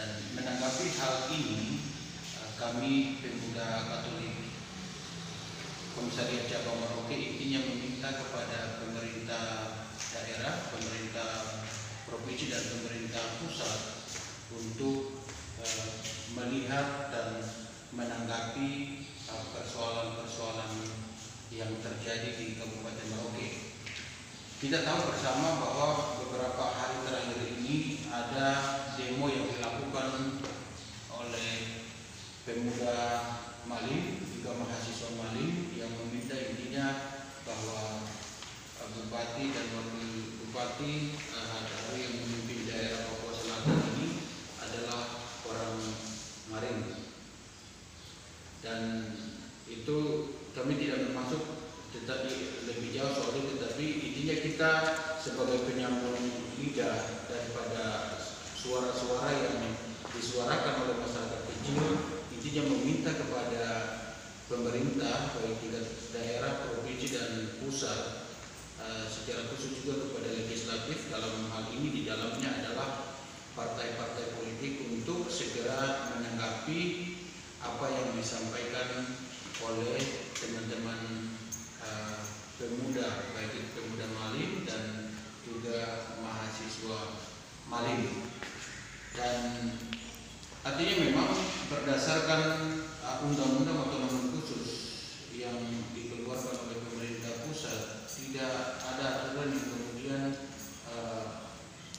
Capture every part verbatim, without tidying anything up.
Dan menanggapi hal ini, kami Pemuda Katolik Komisariat Cabang Merauke intinya meminta kepada pemerintah daerah, pemerintah provinsi dan pemerintah pusat untuk uh, melihat dan menanggapi persoalan-persoalan uh, yang terjadi di Kabupaten Merauke. Kita tahu bersama bahwa beberapa hari terakhir ini ada demo yang dilakukan oleh pemuda Malim, juga mahasiswa Malim yang meminta intinya bahwa uh, Bupati dan Wakil Bupati uh, yang memimpin daerah Papua Selatan ini adalah orang Marim. Dan itu kami tidak bermaksud tetapi lebih jauh soal itu, tetapi intinya kita sebagai penyambung lidah daripada suara-suara yang disuarakan oleh masyarakat kecil, intinya meminta kepada pemerintah baik tingkat daerah, provinsi dan pusat, uh, secara khusus juga kepada legislatif dalam hal ini di dalamnya adalah partai-partai politik untuk segera menanggapi apa yang disampaikan oleh teman-teman uh, pemuda baik itu pemuda Malim dan juga mahasiswa Malim. Dan artinya memang berdasarkan undang-undang otonomi khusus yang dikeluarkan oleh pemerintah pusat, tidak ada aturan yang kemudian uh,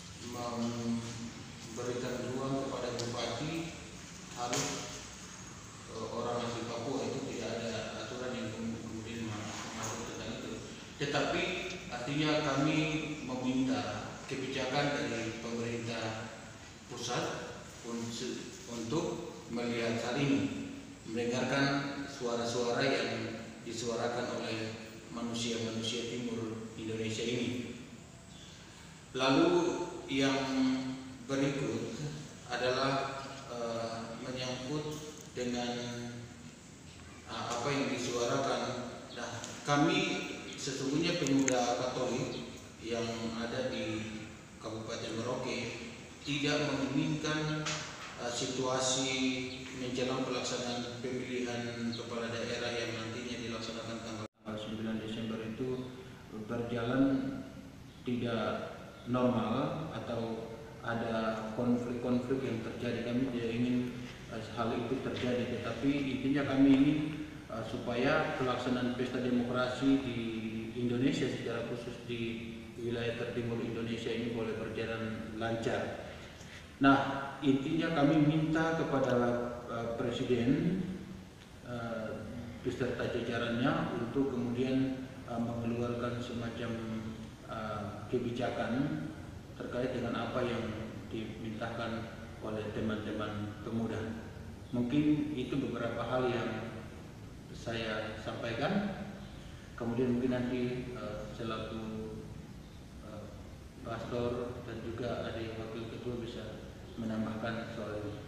memberikan ruang kepada bupati harus uh, orang asli Papua. Itu tidak ada aturan yang kemudian mengatur tentang itu. Tetapi artinya kami meminta kebijakan dari pemerintah pusat untuk melihat hal ini, mendengarkan suara-suara yang disuarakan oleh manusia-manusia timur Indonesia ini. Lalu yang berikut adalah uh, menyangkut dengan uh, apa yang disuarakan. Nah, kami sesungguhnya pemuda Katolik yang ada di Kabupaten Merauke tidak menginginkan uh, situasi menjelang pelaksanaan pemilihan kepala daerah yang nantinya dilaksanakan tanggal sembilan Desember itu berjalan tidak normal atau ada konflik-konflik yang terjadi. Kami tidak ingin uh, hal itu terjadi, tetapi intinya kami ingin uh, supaya pelaksanaan pesta demokrasi di Indonesia secara khusus di wilayah tertimur Indonesia ini boleh berjalan lancar. Nah, intinya kami minta kepada uh, Presiden uh, beserta jajarannya untuk kemudian uh, mengeluarkan semacam uh, kebijakan terkait dengan apa yang dimintakan oleh teman-teman pemuda. Mungkin itu beberapa hal yang saya sampaikan. Kemudian mungkin nanti uh, selaku uh, pastor dan juga ada yang wakil ketua bisa menambahkan soal ini.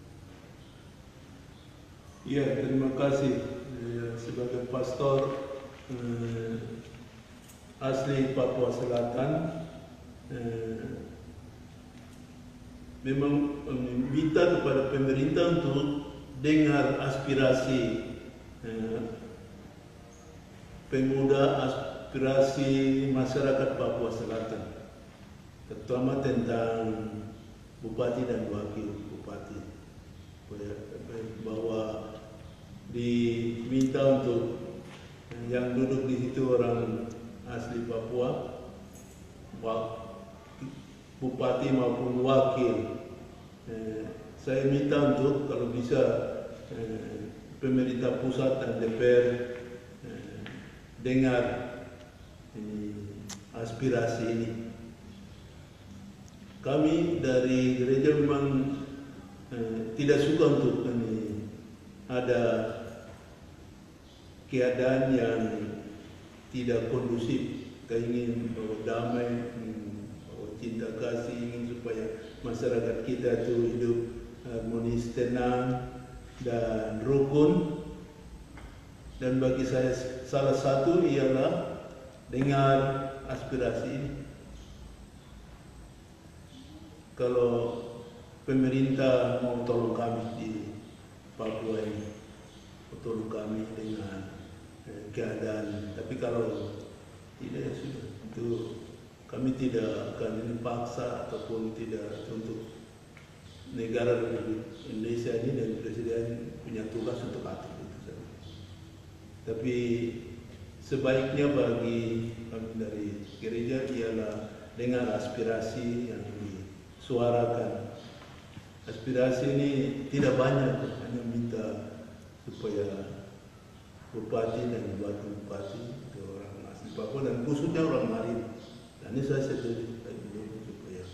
Ya, terima kasih. Eh, sebagai pastor eh, asli Papua Selatan, eh, memang meminta kepada pemerintah untuk dengar aspirasi eh, pemuda, aspirasi masyarakat Papua Selatan, terutama tentang bupati dan wakil bupati, bahwa diminta untuk yang duduk di situ orang asli Papua, bupati maupun wakil. Eh, saya minta untuk kalau bisa eh, pemerintah pusat dan D P R eh, dengar eh, aspirasi ini. Kami dari gereja memang eh, tidak suka untuk eh, ada keadaan yang tidak kondusif. Kita ingin bahwa damai, bahwa cinta kasih, ingin supaya masyarakat kita itu hidup harmonis, tenang, dan rukun. Dan bagi saya salah satu ialah dengar aspirasi ini. Kalau pemerintah mau tolong kami di Papua ini, tolong kami dengan eh, keadaan. Tapi kalau tidak, ya sudah, itu kami tidak akan ini paksa ataupun tidak untuk negara Republik Indonesia ini dan Presiden punya tugas untuk atur itu saja. Tapi sebaiknya bagi kami dari gereja ialah dengan aspirasi yang disuarakan. Aspirasi ini tidak banyak, hanya minta supaya bupati dan wakil bupati itu orang asli Papua dan khususnya orang Marin. Dan ini saya setuju supaya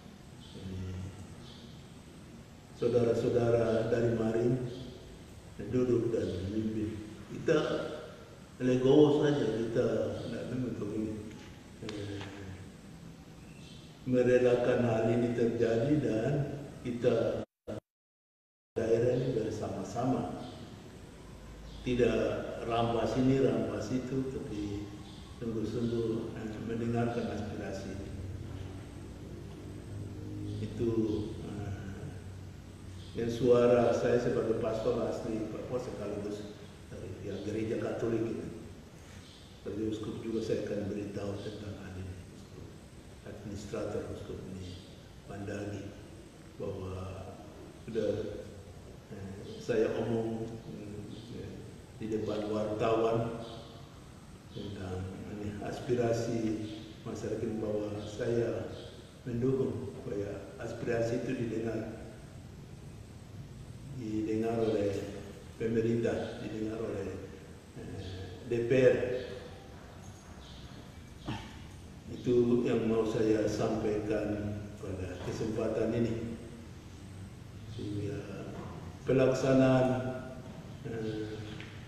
saudara-saudara dari Marin duduk dan memimpin. Kita legowo saja, kita tidak untuk ini eh, merelakan hal ini terjadi dan kita daerah ini bersama-sama, tidak rampas ini rampas itu, tapi sungguh-sungguh eh, mendengarkan aspirasi itu. Dan suara saya sebagai pastor asli Papua sekaligus dari pihak gereja Katolik ini. Sebagai uskup juga saya akan beritahu tentang hal ini. Administrator uskup ini Mandagi bahwa sudah eh, saya omong eh, di depan wartawan tentang ini, aspirasi masyarakat bahwa saya mendukung supaya aspirasi itu didengar. didengar oleh pemerintah, didengar oleh eh, D P R. Itu yang mau saya sampaikan pada kesempatan ini. Sehingga pelaksanaan eh,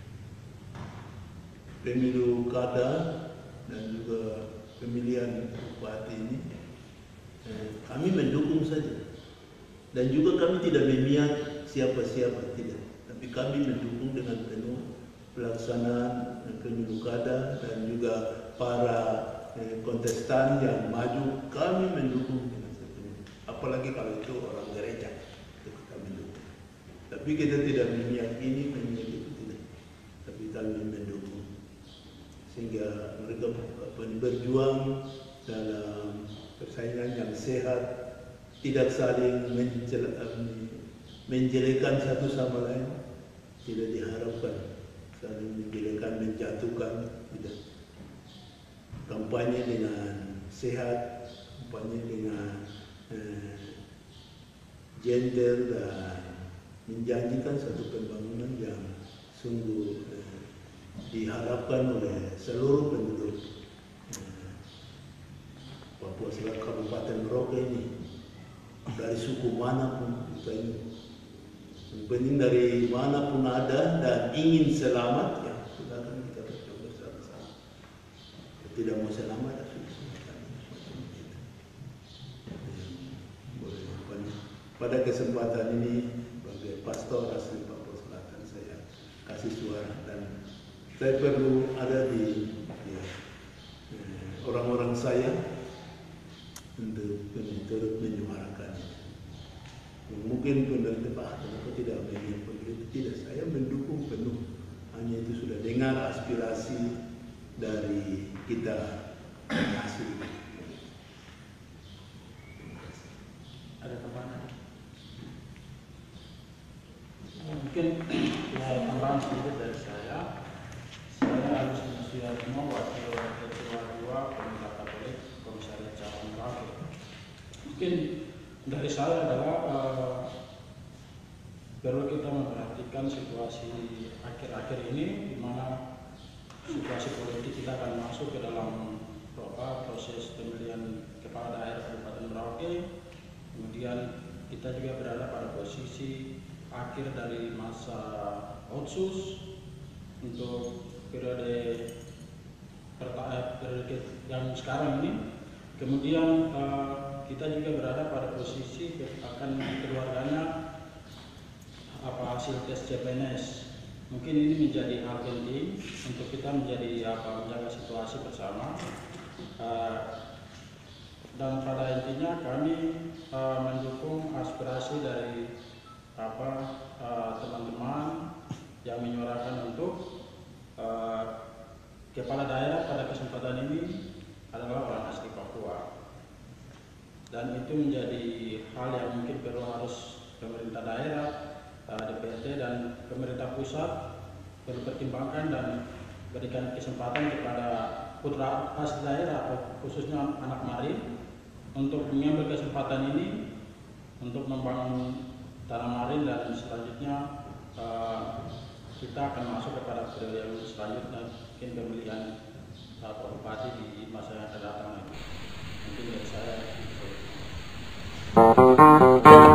pemilu kada dan juga pemilihan bupati ini eh, kami mendukung saja. Dan juga kami tidak memihak siapa-siapa, tidak. Tapi kami mendukung dengan penuh pelaksanaan pemilu kada dan juga para eh, kontestan yang maju, kami mendukung dengan sepenuhnya. Apalagi kalau itu orang gereja, itu kami mendukung. Tapi kita tidak memihak ini, memihak itu tidak. Tapi kami mendukung. Sehingga mereka berjuang dalam persaingan yang sehat, tidak saling menjelekan satu sama lain, tidak diharapkan saling menjelekan, menjatuhkan, tidak. Kampanye dengan sehat, kampanye dengan eh, gentle dan menjanjikan satu pembangunan yang sungguh eh, diharapkan oleh seluruh penduduk eh, Papua Selatan Kabupaten Merauke ini. Dari suku manapun kita ini, yang penting dari manapun ada dan ingin selamat, ya silakan kita bercoba bersama-sama. Tidak mau selamat, ya sudah. Pada kesempatan ini, sebagai pastor asli Papua Selatan, saya kasih suara dan saya perlu ada di ya, orang-orang saya untuk turut menyuarakan. Mungkin pemerintah Pak, kenapa tidak memilih pemerintah? Tidak, saya mendukung penuh. Hanya itu sudah dengar aspirasi dari kita asli. Ada tambahan? Mungkin ya tambahan sedikit dari saya. Saya harus Suiyatmo, wakil ketua dua Pemerintah Katolik Komisariat Cabang Merauke. Mungkin dari saya adalah uh, perlu kita memperhatikan situasi akhir-akhir ini, di mana situasi politik kita akan masuk ke dalam apa, proses pemilihan kepala daerah Kabupaten Merauke. Kemudian kita juga berada pada posisi akhir dari masa otsus untuk periode periode yang sekarang ini. Kemudian uh, kita juga berada pada posisi akan keluarganya apa hasil tes C P N S. Mungkin ini menjadi hal penting untuk kita menjadi apa menjaga situasi bersama. Uh, dan pada intinya kami uh, mendukung aspirasi dari apa uh, teman-teman yang menyuarakan untuk uh, kepala daerah pada kesempatan ini adalah orang asli Papua, dan itu menjadi hal yang mungkin perlu harus pemerintah daerah, uh, D P R D dan pemerintah pusat perlu pertimbangkan dan berikan kesempatan kepada putra asli daerah khususnya anak Marin untuk mengambil kesempatan ini untuk membangun tanah Marin, dan selanjutnya uh, kita akan masuk kepada periode yang selanjutnya, mungkin pemilihan uh, Pak Bupati di masa yang akan datang. Mungkin dari saya.